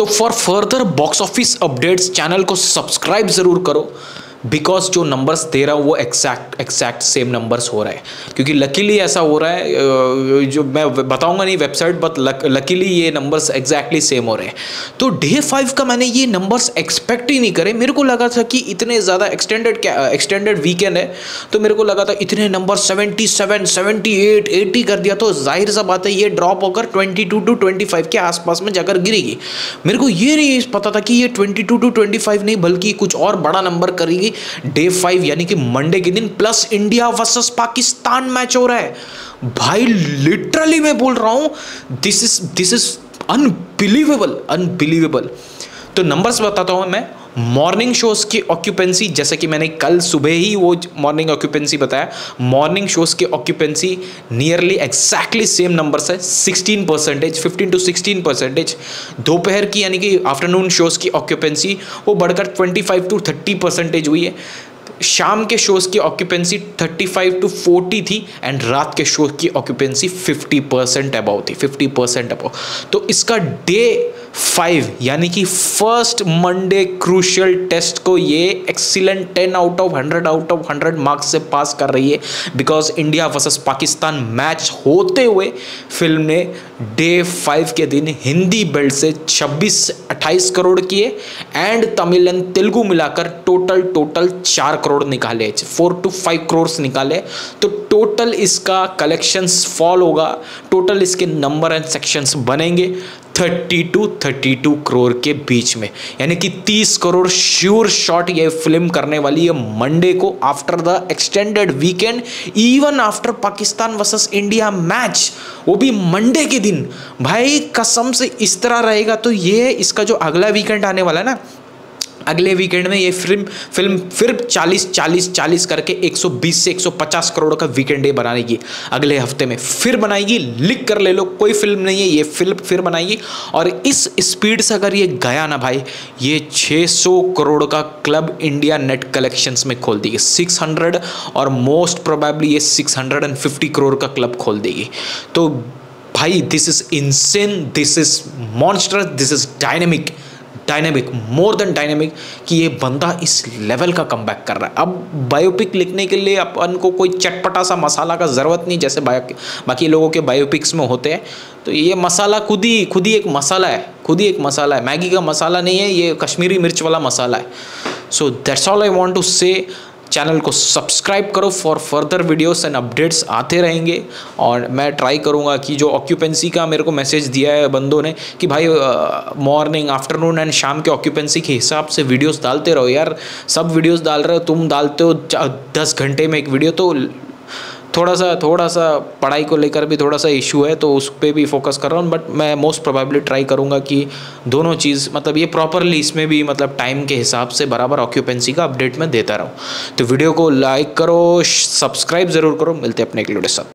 तो for further box office updates channel को subscribe ज़रूर करो, बिकॉज जो नंबर्स दे रहा हूँ वो एग्जैक्ट सेम नंबर्स हो रहा है, क्योंकि लकीली ऐसा हो रहा है, जो मैं बताऊंगा नहीं वेबसाइट, बट लकीली ये नंबर्स एग्जैक्टली सेम हो रहे हैं। तो डे 5 का मैंने ये नंबर्स एक्सपेक्ट ही नहीं करे। मेरे को लगा था कि इतने ज़्यादा एक्सटेंडेड वीकेंड है, तो मेरे को लगा था इतने नंबर 77, 78, 80 कर दिया तो जाहिर सा बात है ये ड्रॉप होकर 22 to 25 के आसपास में जाकर गिरेगी। मेरे को ये नहीं पता था कि ये 22 to 25 नहीं बल्कि कुछ और बड़ा नंबर करेगी। डे 5 यानी कि मंडे के दिन, plus India versus Pakistan match हो रहा है भाई। लिटरली मैं बोल रहा हूं, दिस इज अनबिलीवेबल। तो नंबर्स बताता हूं मैं। मॉर्निंग शोज की ऑक्यूपेंसी, जैसे कि मैंने कल सुबह ही वो मॉर्निंग ऑक्यूपेंसी बताया, मॉर्निंग शोज की occupancy nearly exactly same numbers है, 16%, 15 to 16%। दोपहर की यानी कि आफ्टरनून शोज की ऑक्यूपेंसी वो बढ़कर 25 to 30% हुई है। शाम के शोज की ऑक्यूपेंसी 35 to 40 थी, एंड रात के शो की ऑक्यूपेंसी 50% अबव थी, 50% अबव। तो इसका डे 5 यानी कि फर्स्ट मंडे क्रूशियल टेस्ट को ये एक्सीलेंट 10 out of 100 मार्क्स से पास कर रही है, because India versus Pakistan match होते हुए फिल्म ने डे 5 के दिन हिंदी बेल्ट से 26-28 करोड़ किए, एंड तमिल एंड तेलुगु मिलाकर टोटल 4 करोड़ निकाले, 4 to 5 करोड़ निकाले। तो टोटल इसका कलेक्शंस फॉल होगा, टोटल इसके नंबर एंड सेक्शंस बनेंगे 30 to 32 करोड़ के बीच में, यानी कि 30 करोड़ श्योर शॉट ये फिल्म करने वाली है मंडे को, after the extended weekend, even after Pakistan versus India match, वो भी मंडे के दिन। भाई कसम से इस तरह रहेगा तो ये इसका जो अगला वीकेंड आने वाला है ना, अगले वीकेंड में ये फिल्म फिर 40 करके 120 से 150 करोड़ का वीकेंड डे बनाएगी। अगले हफ्ते में फिर बनाएगी, लिख कर ले लो, कोई फिल्म नहीं है, ये फिल्म फिर बनाएगी। और इस स्पीड से अगर ये गया ना भाई, ये 600 करोड़ का क्लब इंडिया नेट कलेक्शंस में खोल देगी, 600, और मोस्ट प्रोबेबली ये 650 करोड़ का क्लब खोल देगी। तो भाई this is insane, this is monstrous, this is dynamic, more than dynamic, कि ये बंदा इस लेवल का कमबैक कर रहा है। अब बायोपिक लिखने के लिए अपन को कोई चटपटा सा मसाला का ज़रूरत नहीं, जैसे बाकी लोगों के बायोपिक्स में होते हैं। तो ये मसाला खुद ही एक मसाला है, मैगी का मसाला नहीं है, ये कश्मीरी मिर्च वाला मसाला है। So that's all I want to say. Channel को सब्सक्राइब करो for further videos and updates आते रहेंगे। और मैं ट्राई करूँगा कि जो ऑक्यूपेंसी का मेरे को मैसेज दिया है बंदों ने कि भाई मॉर्निंग, आफ्टरनून एंड शाम के ऑक्यूपेंसी के हिसाब से वीडियोस डालते रहो यार। सब वीडियोस डाल रहे हो, तुम डालते हो 10 घंटे में एक वीडियो, तो थोड़ा सा पढ़ाई को लेकर भी थोड़ा सा इशू है, तो उस पर भी फोकस कर रहा हूँ। बट मैं मोस्ट प्रोबेबली ट्राई करूँगा कि दोनों चीज़ मतलब ये प्रॉपरली इसमें भी मतलब टाइम के हिसाब से बराबर ऑक्यूपेंसी का अपडेट मैं देता रहूँ। तो वीडियो को लाइक करो, सब्सक्राइब ज़रूर करो। मिलते हैं अपने एक वीडियो के साथ।